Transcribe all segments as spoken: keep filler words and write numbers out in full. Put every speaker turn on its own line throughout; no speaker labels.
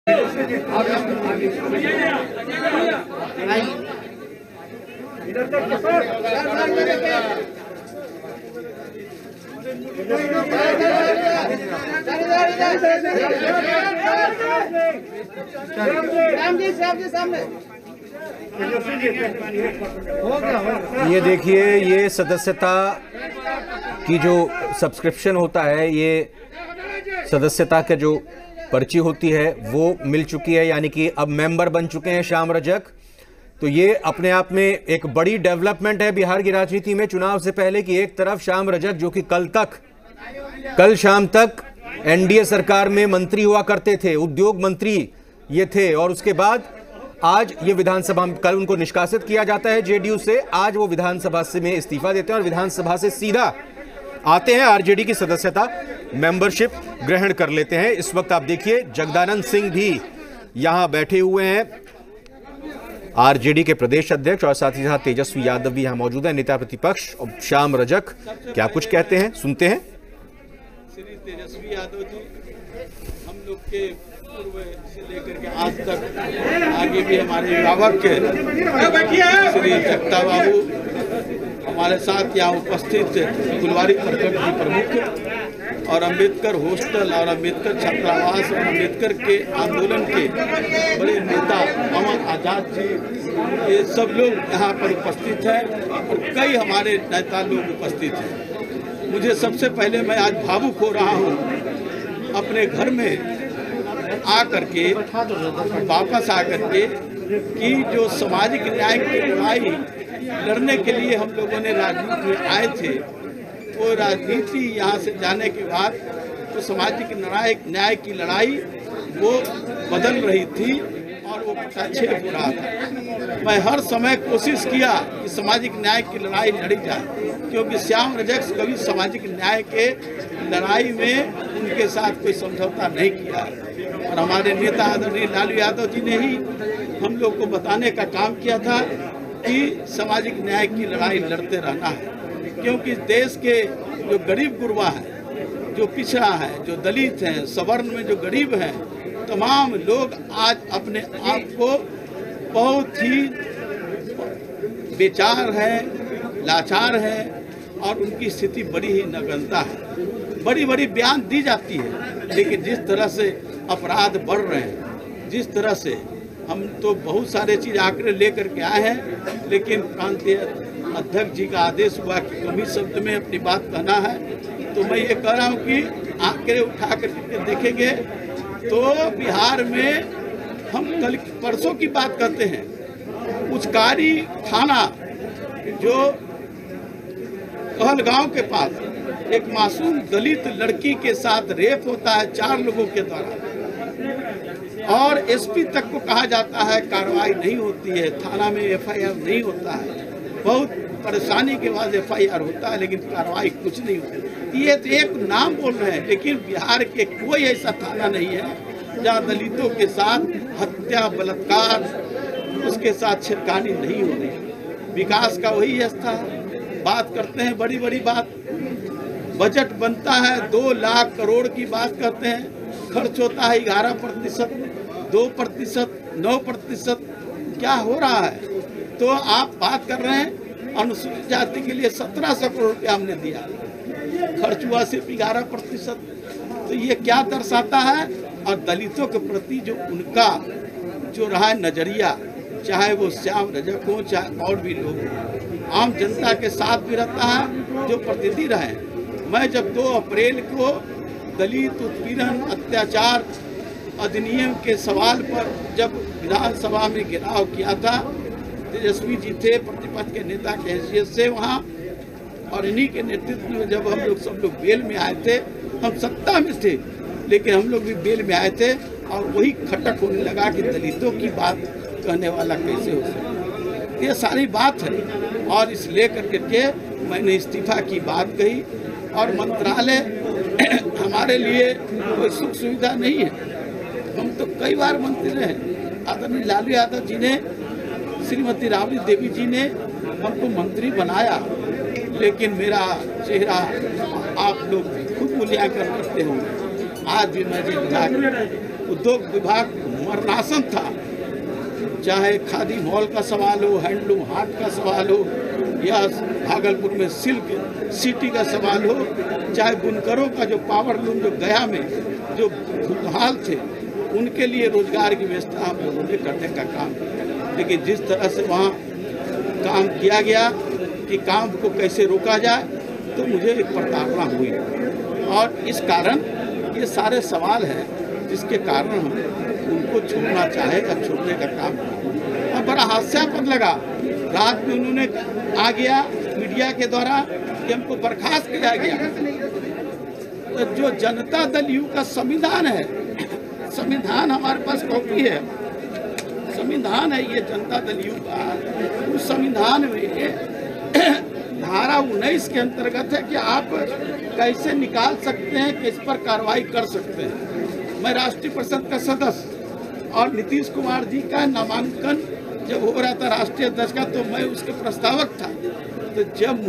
ये देखिए, ये सदस्यता की जो सब्सक्रिप्शन होता है, ये सदस्यता का जो पर्ची होती है वो मिल चुकी है, यानी कि अब मेंबर बन चुके हैं श्याम रजक। तो ये अपने आप में एक बड़ी डेवलपमेंट है बिहार की राजनीति में चुनाव से पहले कि एक तरफ श्याम रजक जो कि कल तक कल शाम तक एनडीए सरकार में मंत्री हुआ करते थे, उद्योग मंत्री ये थे, और उसके बाद आज ये विधानसभा में, कल उनको निष्कासित किया जाता है जेडीयू से, आज वो विधानसभा से में इस्तीफा देते हैं और विधानसभा से सीधा आते हैं आरजेडी की सदस्यता मेंबरशिप ग्रहण कर लेते हैं। इस वक्त आप देखिए जगदानंद सिंह भी यहां बैठे हुए हैं, आरजेडी के प्रदेश अध्यक्ष, और साथ ही साथ तेजस्वी यादव भी यहां मौजूद है, नेता प्रतिपक्ष। और श्याम रजक क्या कुछ कहते हैं, सुनते हैं।
श्री तेजस्वी यादव जी हम लोग के पूर्व से लेकर के आज तक आगे भी हमारे अभिभावक के श्री जगता बाबू हमारे साथ यहाँ उपस्थित फुलवारी प्रखंड की प्रमुख, और अंबेडकर हॉस्टल और अंबेडकर छात्रावास और अंबेडकर के आंदोलन के बड़े नेता अमर आजाद जी, ये सब लोग यहाँ पर उपस्थित हैं और कई हमारे नेता लोग उपस्थित हैं। मुझे सबसे पहले, मैं आज भावुक हो रहा हूँ अपने घर में आकर के, वापस आकर के, कि जो सामाजिक न्याय की लड़ाई लड़ने के लिए हम लोगों ने राजनीति में आए थे, वो राजनीति यहाँ से जाने के बाद तो सामाजिक न्याय न्याय की लड़ाई वो बदल रही थी और वो पटाक्षेप हो रहा था। मैं हर समय कोशिश किया कि सामाजिक न्याय की लड़ाई लड़ी जाए, क्योंकि श्याम रजक कभी सामाजिक न्याय के लड़ाई में उनके साथ कोई समझौता नहीं किया, और हमारे नेता आदरणीय लालू यादव जी ने ही हम लोग को बताने का काम किया था कि सामाजिक न्याय की लड़ाई लड़ते रहना है, क्योंकि देश के जो गरीब गुरबा है, जो पिछड़ा है, जो दलित हैं, सवर्ण में जो गरीब हैं, तमाम लोग आज अपने आप को बहुत ही बेचार है, लाचार है, और उनकी स्थिति बड़ी ही नगण्यता है। बड़ी बड़ी बयान दी जाती है, लेकिन जिस तरह से अपराध बढ़ रहे हैं, जिस तरह से, हम तो बहुत सारे चीज़ आंकड़े लेकर के आए हैं, लेकिन प्रांतीय अध्यक्ष जी का आदेश हुआ कि कम ही शब्द में अपनी बात कहना है, तो मैं ये कह रहा हूँ कि आंकड़े उठा करके देखेंगे तो बिहार में, हम कल परसों की बात करते हैं, उचकारी थाना जो कहलगांव के पास एक मासूम दलित लड़की के साथ रेप होता है चार लोगों के द्वारा, और एसपी तक को कहा जाता है कार्रवाई नहीं होती है, थाना में एफआईआर नहीं होता है, बहुत परेशानी के बाद एफआईआर होता है, लेकिन कार्रवाई कुछ नहीं होती। ये तो एक नाम बोल रहे हैं, लेकिन बिहार के कोई ऐसा थाना नहीं है जहाँ दलितों के साथ हत्या, बलात्कार, उसके साथ छिड़कानी नहीं हो रही। विकास का वही रास्ता है। बात करते हैं बड़ी बड़ी बात, बजट बनता है दो लाख करोड़ की बात करते हैं, खर्च होता है ग्यारह प्रतिशत, दो प्रतिशत, नौ प्रतिशत, क्या हो रहा है? तो आप बात कर रहे हैं अनुसूचित जाति के लिए सत्रह सौ करोड़ रुपया हमने दिया, खर्च हुआ सिर्फ ग्यारह प्रतिशत। तो ये क्या दर्शाता है? और दलितों के प्रति जो उनका जो रहा है नजरिया, चाहे वो श्याम रजक हो, चाहे और भी लोग, आम जनता के साथ भी रहता है जो प्रतिनिधि रहे। मैं जब दो अप्रैल को दलित उत्पीड़न अत्याचार अधिनियम के सवाल पर जब विधानसभा में घेराव किया था, तेजस्वी जी थे प्रतिपक्ष के नेता के हैसियत से वहाँ, और इन्हीं के नेतृत्व में जब हम लोग सब लोग बेल में आए थे, हम सत्ता में थे लेकिन हम लोग भी बेल में आए थे, और वही खटक होने लगा कि दलितों की बात कहने वाला कैसे हो सकता। ये सारी बात है, और इस लेकर के मैंने इस्तीफा की बात कही, और मंत्रालय हमारे लिए कोई सुख सुविधा नहीं है। हम तो कई बार मंत्री रहे, आदरणीय लालू यादव जी ने, श्रीमती राबड़ी देवी जी ने हमको मंत्री बनाया, लेकिन मेरा चेहरा आप लोग खुद मूल्यांकन करते होंगे। आज भी मैं विभाग उद्योग विभाग मरणासन था। चाहे खादी मॉल का सवाल हो, हैंडलूम हाट का सवाल हो, या भागलपुर में सिल्क सिटी का सवाल हो, चाहे बुनकरों का जो पावर लूम जो गया में जो खुशहाल थे, उनके लिए रोजगार की व्यवस्था हम लोगों ने करने का काम किया। लेकिन जिस तरह से वहाँ काम किया गया कि काम को कैसे रोका जाए, तो मुझे एक प्रताड़ना हुई। और इस कारण ये सारे सवाल हैं जिसके कारण हम उनको छोड़ना चाहे या छोड़ने का काम किया। और बड़ा हास्यास्पद लगा, रात में उन्होंने आ गया मीडिया के द्वारा कि हमको बर्खास्त किया गया। तो जो जनता दल यू का संविधान है, संविधान हमारे पास कॉपी है, संविधान है ये जनता दल यू का। उस संविधान में धारा उन्नीस के अंतर्गत है कि आप कैसे निकाल सकते हैं, किस पर कार्रवाई कर सकते हैं। मैं राष्ट्रीय परिषद का सदस्य और नीतीश कुमार जी का नामांकन जब हो रहा था राष्ट्रीय अध्यक्ष का, तो मैं उसके प्रस्तावक था। तो जब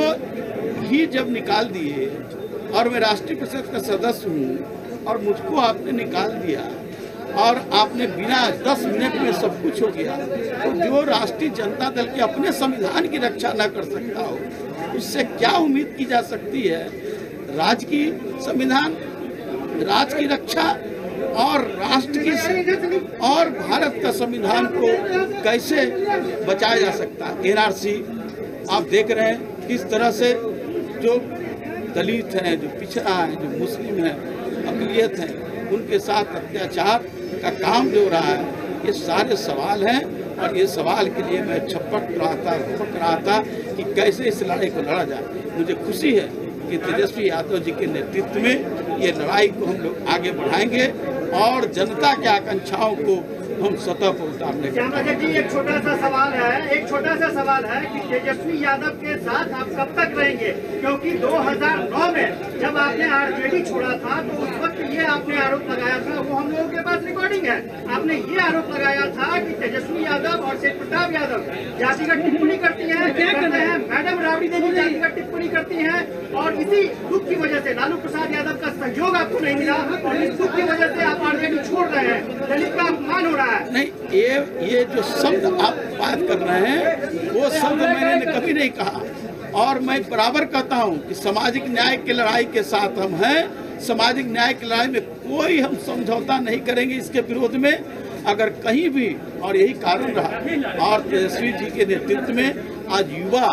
मुझको ही जब निकाल दिए और मैं राष्ट्रीय परिषद का सदस्य हूँ और मुझको आपने निकाल दिया और आपने बिना दस मिनट में सब कुछ हो गया, तो जो राष्ट्रीय जनता दल के अपने संविधान की रक्षा न कर सकता हो, उससे क्या उम्मीद की जा सकती है राज्य की संविधान, राज्य की रक्षा और राष्ट्र की और भारत का संविधान को कैसे बचाया जा सकता है। एनआरसी आप देख रहे हैं किस तरह से जो दलित हैं, जो पिछड़ा है, जो मुस्लिम हैं, अक़लियत हैं, उनके साथ अत्याचार का काम जो रहा है, ये सारे सवाल हैं। और ये सवाल के लिए मैं छपट रहा था छपट रहा था कि कैसे इस लड़ाई को लड़ा जाए। मुझे खुशी है कि तेजस्वी यादव जी के नेतृत्व में ये लड़ाई को हम लोग आगे बढ़ाएंगे और जनता की आकांक्षाओं को हम सतह पर उतारने का।
जी एक छोटा सा सवाल है, एक छोटा सा सवाल है कि तेजस्वी यादव के साथ आप कब तक रहेंगे? क्योंकि दो हज़ार नौ में जब आपने आरजेडी छोड़ा था, तो उस वक्त ये आपने आरोप लगाया था, वो हम लोगों के पास रिकॉर्डिंग है, आपने ये आरोप लगाया था कि तेजस्वी यादव और तेज प्रताप यादव जातिगत टिप्पणी करती है, क्या करते हैं, मैडम राबड़ी देवी जातिगत टिप्पणी करती है, और इसी दुख की वजह से लालू प्रसाद यादव का सहयोग आपको नहीं मिला, और इस दुख की वजह से आप आरजेडी छोड़ रहे हैं, दलित का अपमान हो रहा है।
नहीं, ये ये जो शब्द आप बात कर रहे हैं, वो शब्द मैंने कभी नहीं कहा। और मैं बराबर कहता हूँ कि सामाजिक न्याय की लड़ाई के साथ हम हैं। सामाजिक न्याय की लड़ाई में कोई हम समझौता नहीं करेंगे इसके विरोध में। अगर कहीं भी, और यही कारण रहा, और तेजस्वी जी के नेतृत्व में आज युवा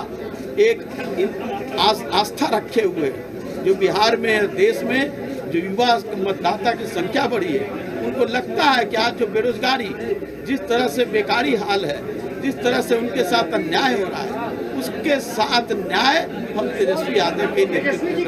एक आस, आस्था रखे हुए, जो बिहार में, देश में जो युवा मतदाता की संख्या बढ़ी है, उनको लगता है कि आज जो बेरोजगारी, जिस तरह से बेकारी हाल है, जिस तरह से उनके साथ अन्याय हो रहा है, उसके साथ न्याय हम तेजस्वी यादव के नेतृत्व में।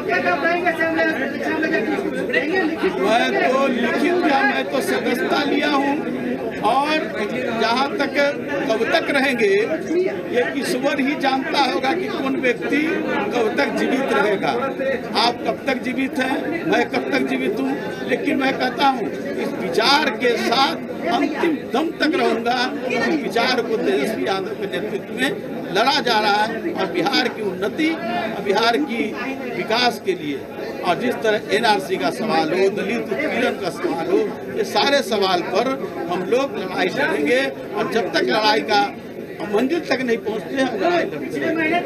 मैं तो लिखित या मैं तो सदस्यता लिया हूँ, और जहाँ तक कब तक रहेंगे ये ईश्वर ही जानता होगा कि कौन व्यक्ति कब तक जीवित रहेगा। आप कब तक जीवित हैं, मैं कब तक जीवित हूँ, लेकिन मैं कहता हूँ इस विचार के साथ अंतिम दम तक रहूँगा। इस विचार को तेजस्वी यादव के नेतृत्व में लड़ा जा रहा है, और बिहार की उन्नति, बिहार की विकास के लिए, और जिस तरह एनआरसी का सवाल हो, दलित उत्पीड़न का सवाल हो, ये सारे सवाल पर हम लोग लड़ाई लड़ेंगे। और जब तक लड़ाई का मंजिल तक नहीं पहुंचते हम लड़ाई लड़ेंगे।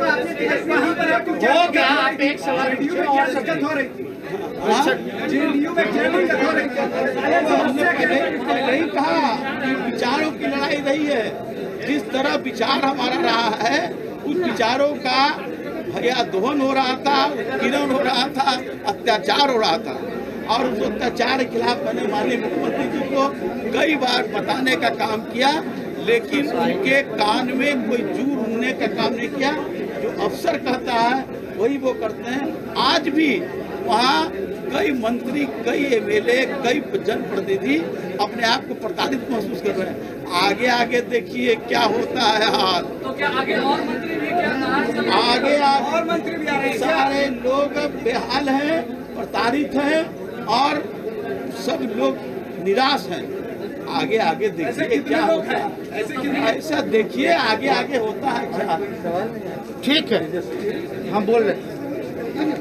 पहले ही कहा कि विचारों की लड़ाई रही है। जिस तरह विचार हमारा रहा है, उस विचारों का भैया दोहन हो रहा था, उत्पीड़न हो रहा था, अत्याचार हो रहा था, और उस अत्याचार के खिलाफ मैंने माननीय मुख्यमंत्री जी को कई बार बताने का काम किया, लेकिन उनके कान में कोई जू उड़ने का काम नहीं किया। जो अफसर कहता है वही वो करते हैं। आज भी वहाँ कई मंत्री, कई एमएलए, कई जनप्रतिनिधि अपने आप को प्रताड़ित महसूस कर रहे हैं। आगे आगे देखिए क्या होता है हाल।
तो क्या आगे और मंत्री भी क्या
आगे आगे और मंत्री भी आ रहे हैं? सारे लोग बेहाल हैं, प्रताड़ित हैं, और सब लोग निराश हैं। आगे आगे देखिए क्या होता है, ऐसा देखिए आगे आगे होता है क्या।
ठीक है, हम बोल रहे हैं,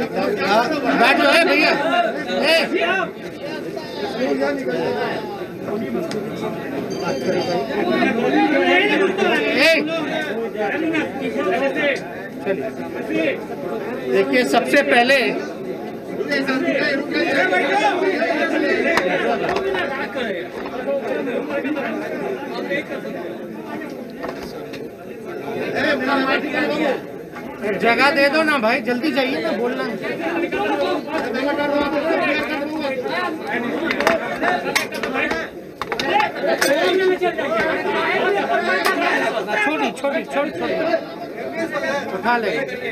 बैठो है भैया। देखिए, सबसे पहले जगह दे दो ना भाई, जल्दी जाइए ना, बोलना है। छोटी छोटी छोटी छोटी उठा ले,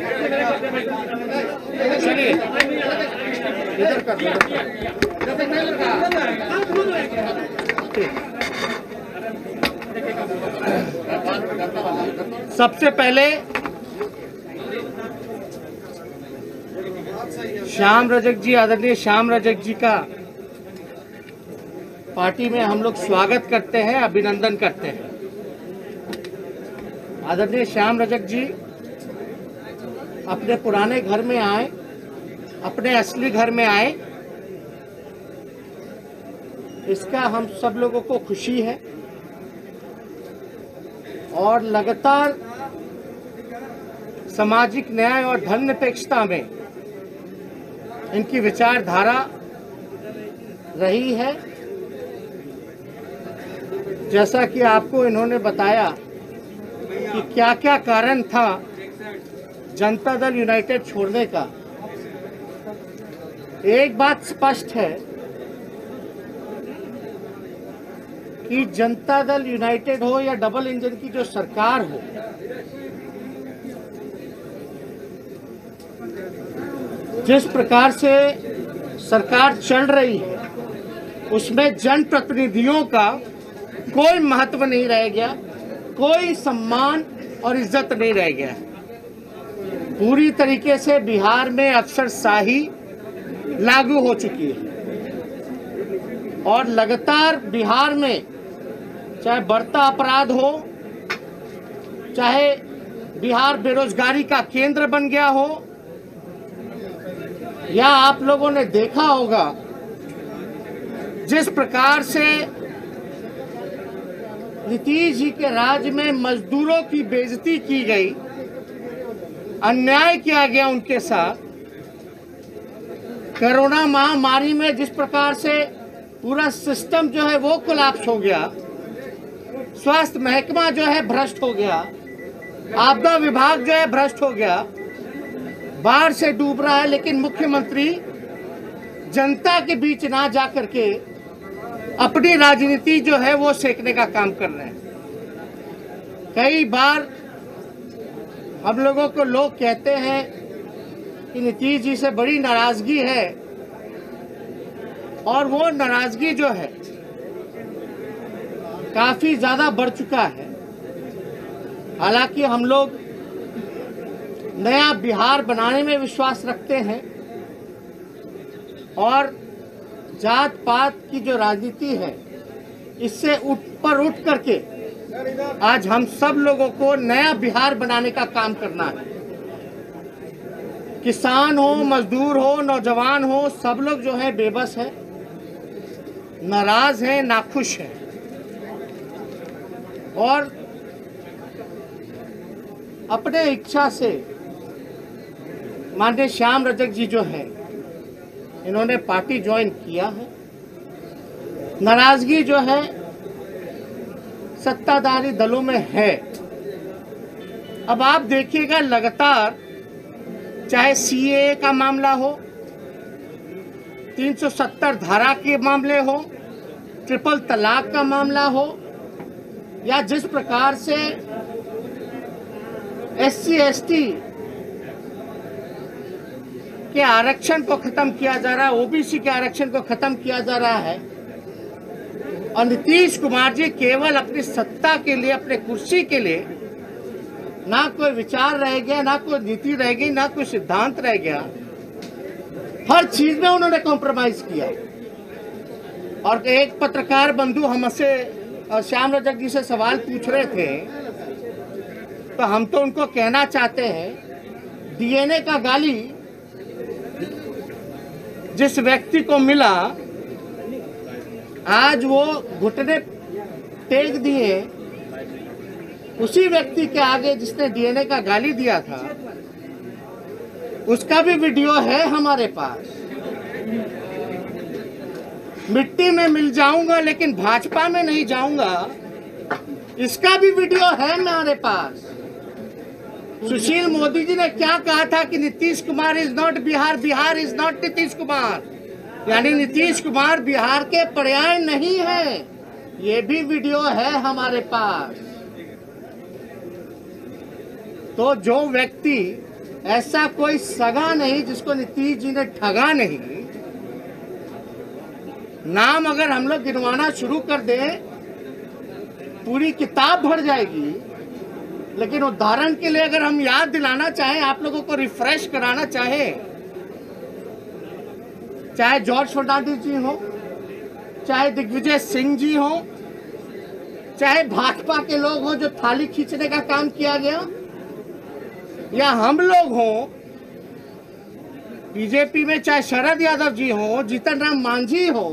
चलिए इधर कर लो। सबसे पहले श्याम रजक जी, आदरणीय श्याम रजक जी का पार्टी में हम लोग स्वागत करते हैं, अभिनंदन करते हैं। आदरणीय श्याम रजक जी अपने पुराने घर में आए, अपने असली घर में आए, इसका हम सब लोगों को खुशी है। और लगातार सामाजिक न्याय और धर्मनिरपेक्षता में इनकी विचारधारा रही है। जैसा कि आपको इन्होंने बताया कि क्या क्या कारण था जनता दल यूनाइटेड छोड़ने का। एक बात स्पष्ट है कि जनता दल यूनाइटेड हो या डबल इंजन की जो सरकार हो, जिस प्रकार से सरकार चल रही है उसमें जनप्रतिनिधियों का कोई महत्व नहीं रह गया, कोई सम्मान और इज्जत नहीं रह गया। पूरी तरीके से बिहार में अफसरशाही लागू हो चुकी है और लगातार बिहार में चाहे बढ़ता अपराध हो, चाहे बिहार बेरोजगारी का केंद्र बन गया हो, या आप लोगों ने देखा होगा जिस प्रकार से नीतीश जी के राज में मजदूरों की बेइज्जती की गई, अन्याय किया गया उनके साथ। कोरोना महामारी में जिस प्रकार से पूरा सिस्टम जो है वो कोलैप्स हो गया, स्वास्थ्य महकमा जो है भ्रष्ट हो गया, आपदा विभाग जो है भ्रष्ट हो गया, बाढ़ से डूब रहा है, लेकिन मुख्यमंत्री जनता के बीच ना जा करके अपनी राजनीति जो है वो सेकने का काम कर रहे हैं। कई बार हम लोगों को लोग कहते हैं कि नीतीश जी से बड़ी नाराजगी है, और वो नाराजगी जो है काफी ज्यादा बढ़ चुका है। हालांकि हम लोग नया बिहार बनाने में विश्वास रखते हैं और जात पात की जो राजनीति है इससे ऊपर उठ करके आज हम सब लोगों को नया बिहार बनाने का काम करना है। किसान हो, मजदूर हो, नौजवान हो, सब लोग जो है बेबस है, नाराज हैं, नाखुश हैं। और अपने इच्छा से माननीय श्याम रजक जी जो है इन्होंने पार्टी ज्वाइन किया है। नाराजगी जो है सत्ताधारी दलों में है। अब आप देखिएगा लगातार, चाहे सीएए का मामला हो, तीन सौ सत्तर धारा के मामले हो, ट्रिपल तलाक का मामला हो, या जिस प्रकार से एससी एसटी के आरक्षण को खत्म किया जा रहा है, ओबीसी के आरक्षण को खत्म किया जा रहा है, और नीतीश कुमार जी केवल अपनी सत्ता के लिए, अपने कुर्सी के लिए ना कोई विचार रह गया, ना कोई नीति रह गई, ना कोई सिद्धांत रह गया। हर चीज में उन्होंने कॉम्प्रोमाइज किया। और एक पत्रकार बंधु हमसे श्याम रजक जी से सवाल पूछ रहे थे, तो हम तो उनको कहना चाहते हैं, डीएनए का गाली जिस व्यक्ति को मिला, आज वो घुटने टेक दिए उसी व्यक्ति के आगे जिसने डीएनए का गाली दिया था, उसका भी वीडियो है हमारे पास। मिट्टी में मिल जाऊंगा लेकिन भाजपा में नहीं जाऊंगा, इसका भी वीडियो है हमारे पास। सुशील मोदी जी ने क्या कहा था कि Nitish Kumar is not Bihar, Bihar is not Nitish Kumar, यानी नीतीश कुमार बिहार के पर्याय नहीं है। ये भी वीडियो है हमारे पास। तो जो व्यक्ति ऐसा कोई सगा नहीं जिसको नीतीश जी ने ठगा नहीं, नाम अगर हम लोग गिनवाना शुरू कर दें पूरी किताब भर जाएगी। लेकिन उदाहरण के लिए अगर हम याद दिलाना चाहें, आप लोगों को रिफ्रेश कराना चाहें, चाहे जॉर्ज फर्नांडिस जी हो, चाहे दिग्विजय सिंह जी हो, चाहे भाजपा के लोग हो जो थाली खींचने का काम किया गया, या हम लोग हों बीजेपी में, चाहे शरद यादव जी हो, जीतन राम मांझी हो,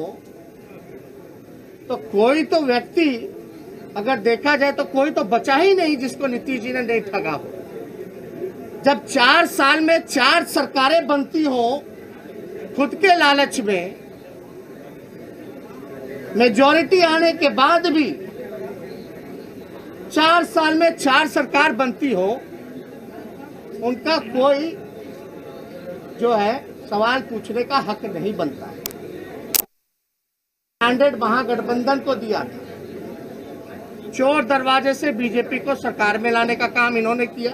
तो कोई तो व्यक्ति अगर देखा जाए तो कोई तो बचा ही नहीं जिसको नीतीश जी ने नहीं ठगा हो। जब चार साल में चार सरकारें बनती हो खुद के लालच में, मेजॉरिटी आने के बाद भी चार साल में चार सरकार बनती हो, उनका कोई जो है सवाल पूछने का हक नहीं बनता है। स्टैंडर्ड महागठबंधन को दिया था, चोर दरवाजे से बीजेपी को सरकार में लाने का काम इन्होंने किया।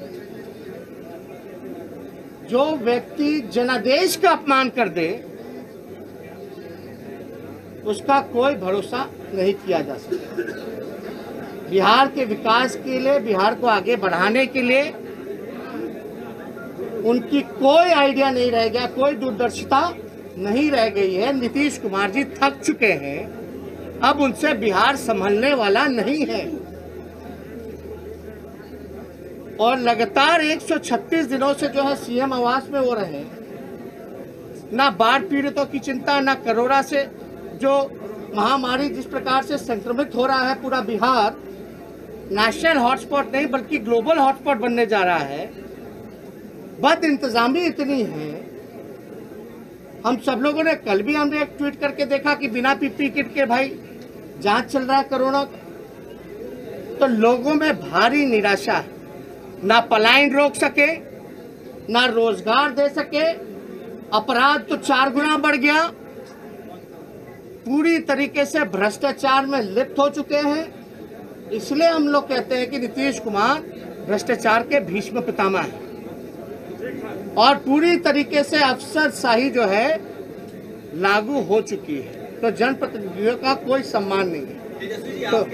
जो व्यक्ति जनादेश का अपमान कर दे उसका कोई भरोसा नहीं किया जा सकता। बिहार के विकास के लिए, बिहार को आगे बढ़ाने के लिए उनकी कोई आइडिया नहीं रह गया, कोई दूरदर्शिता नहीं रह गई है। नीतीश कुमार जी थक चुके हैं, अब उनसे बिहार संभलने वाला नहीं है। और लगातार एक सौ छत्तीस दिनों से जो है सीएम आवास में वो रहे, ना बाढ़ पीड़ितों की चिंता, ना कोरोना से जो महामारी जिस प्रकार से संक्रमित हो रहा है पूरा बिहार, नेशनल हॉटस्पॉट नहीं बल्कि ग्लोबल हॉटस्पॉट बनने जा रहा है। बद इंतजामी इतनी है। हम सब लोगों ने कल भी हमने एक ट्वीट करके देखा कि बिना पीपी किट के भाई जांच चल रहा है कोरोना का, तो लोगों में भारी निराशा है। ना पलायन रोक सके, ना रोजगार दे सके, अपराध तो चार गुना बढ़ गया, पूरी तरीके से भ्रष्टाचार में लिप्त हो चुके हैं। इसलिए हम लोग कहते हैं कि नीतीश कुमार भ्रष्टाचार के भीष्म पितामह है और पूरी तरीके से अफसरशाही जो है लागू हो चुकी है। तो जनप्रतिनिधियों का कोई सम्मान नहीं है। तो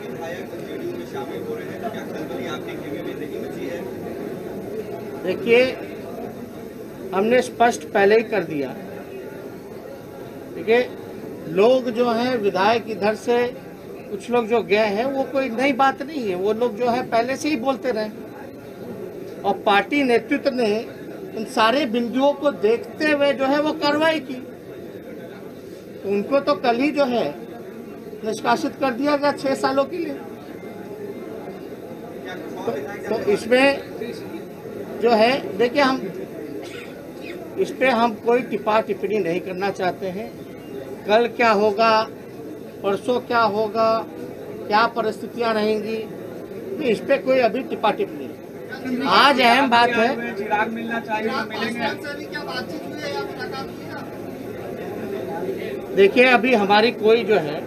देखिए, हमने स्पष्ट पहले ही कर दिया, देखिए लोग जो हैं विधायक इधर से कुछ लोग जो गए हैं वो कोई नई बात नहीं है, वो लोग जो है पहले से ही बोलते रहे और पार्टी नेतृत्व ने उन सारे बिंदुओं को देखते हुए जो है वो कार्रवाई की। तो उनको तो कल ही जो है निष्कासित कर दिया गया छह सालों के लिए। तो, तो इसमें जो है देखिए, हम इस पे हम कोई टिप्पा टिप्पणी नहीं करना चाहते हैं। कल क्या होगा, परसों क्या होगा, क्या परिस्थितियां रहेंगी, तो इस पे कोई अभी टिप्पा टिप्पणी। आज अहम बात है,
चिराग मिलना चाहिए, मिलेंगे।
देखिए अभी हमारी कोई जो है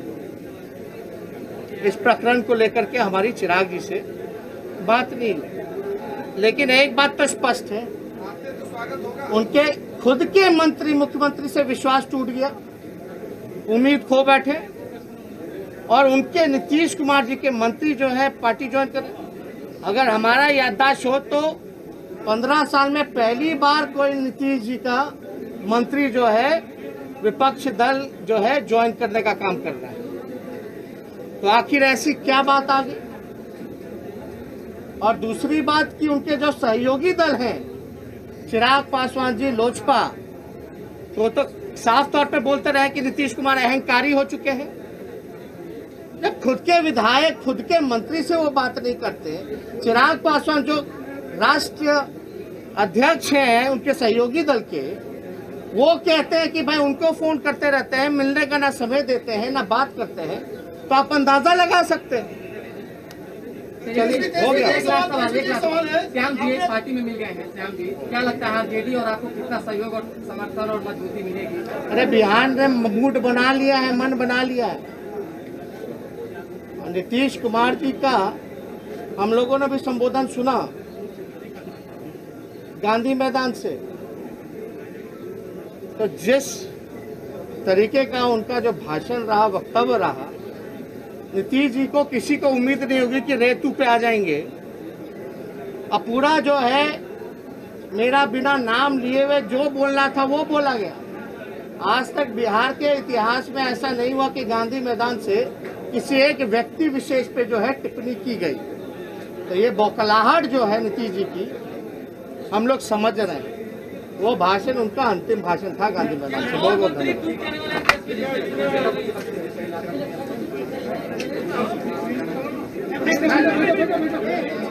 इस प्रकरण को लेकर के हमारी चिराग जी से बात नहीं हुई, लेकिन एक बात तो स्पष्ट है, उनके खुद के मंत्री मुख्यमंत्री से विश्वास टूट गया, उम्मीद खो बैठे और उनके नीतीश कुमार जी के मंत्री जो है पार्टी ज्वाइन करें। अगर हमारा याददाश्त हो तो पंद्रह साल में पहली बार कोई नीतीश जी का मंत्री जो है विपक्ष दल जो है ज्वाइन करने का काम कर रहा है। तो आखिर ऐसी क्या बात आ गई? और दूसरी बात कि उनके जो सहयोगी दल हैं, चिराग पासवान जी लोजपा, तो तो साफ तौर पे बोलते रहे कि नीतीश कुमार अहंकारी हो चुके हैं। जब खुद के विधायक, खुद के मंत्री से वो बात नहीं करते, चिराग पासवान जो राष्ट्रीय
अध्यक्ष हैं उनके सहयोगी दल के, वो कहते हैं कि भाई उनको फोन करते रहते हैं, मिलने का ना समय देते हैं ना बात करते हैं, तो आप अंदाजा लगा सकते हैं।
चलिए हो गया। एक लास्ट सवाल, एक लास्ट सवाल है, श्याम जी पार्टी में मिल गए हैं। श्याम जी क्या लगता है आरजेडी और आपको कितना सहयोग और समर्थन और मजबूती मिलेगी?
अरे बिहार ने मूड बना लिया है, मन बना लिया है। नीतीश कुमार जी का हम लोगों ने भी संबोधन सुना गांधी मैदान से, तो जिस तरीके का उनका जो भाषण रहा, वक्तव्य रहा, नीतीश जी को किसी को उम्मीद नहीं होगी कि रेतू पे आ जाएंगे। अब पूरा जो है मेरा बिना नाम लिए हुए जो बोलना था वो बोला गया। आज तक बिहार के इतिहास में ऐसा नहीं हुआ कि गांधी मैदान से किसी एक व्यक्ति विशेष पे जो है टिप्पणी की गई। तो ये बौखलाहट जो है नीतीश जी की हम लोग समझ रहे हैं। वो भाषण उनका अंतिम भाषण था गांधी मैदान से। बहुत बहुत धन्यवाद।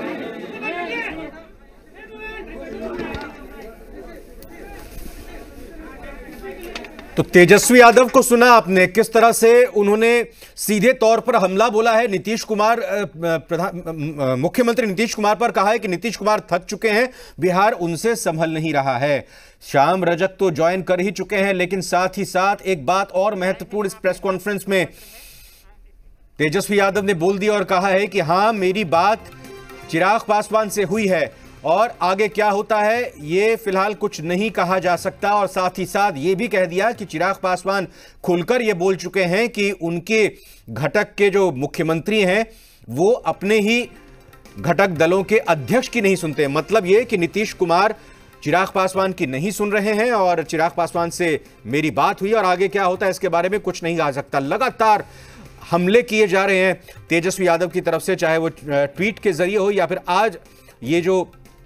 तो तेजस्वी यादव को सुना आपने, किस तरह से उन्होंने सीधे तौर पर हमला बोला है नीतीश कुमार, प्रधान मुख्यमंत्री नीतीश कुमार पर कहा है कि नीतीश कुमार थक चुके हैं, बिहार उनसे संभल नहीं रहा है। श्याम रजक तो ज्वाइन कर ही चुके हैं, लेकिन साथ ही साथ एक बात और महत्वपूर्ण इस प्रेस कॉन्फ्रेंस में तेजस्वी यादव ने बोल दिया और कहा है कि हां, मेरी बात चिराग पासवान से हुई है और आगे क्या होता है ये फिलहाल कुछ नहीं कहा जा सकता। और साथ ही साथ ये भी कह दिया कि चिराग पासवान खुलकर ये बोल चुके हैं कि उनके घटक के जो मुख्यमंत्री हैं वो अपने ही घटक दलों के अध्यक्ष की नहीं सुनते। मतलब ये कि नीतीश कुमार चिराग पासवान की नहीं सुन रहे हैं और चिराग पासवान से मेरी बात हुई और आगे क्या होता है इसके बारे में कुछ नहीं कहा सकता। लगातार हमले किए जा रहे हैं तेजस्वी यादव की तरफ से, चाहे वो ट्वीट के जरिए हो या फिर आज ये जो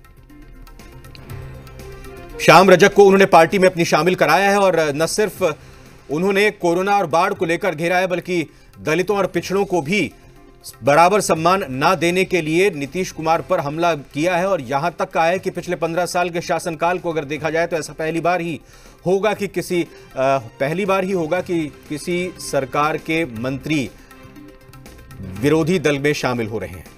श्याम रजक को उन्होंने पार्टी में अपनी शामिल कराया है। और न सिर्फ उन्होंने कोरोना और बाढ़ को लेकर घेरा है, बल्कि दलितों और पिछड़ों को भी बराबर सम्मान ना देने के लिए नीतीश कुमार पर हमला किया है। और यहां तक कहा है कि पिछले पंद्रह साल के शासनकाल को अगर देखा जाए तो ऐसा पहली बार ही होगा कि किसी आ, पहली बार ही होगा कि किसी सरकार के मंत्री विरोधी दल में शामिल हो रहे हैं।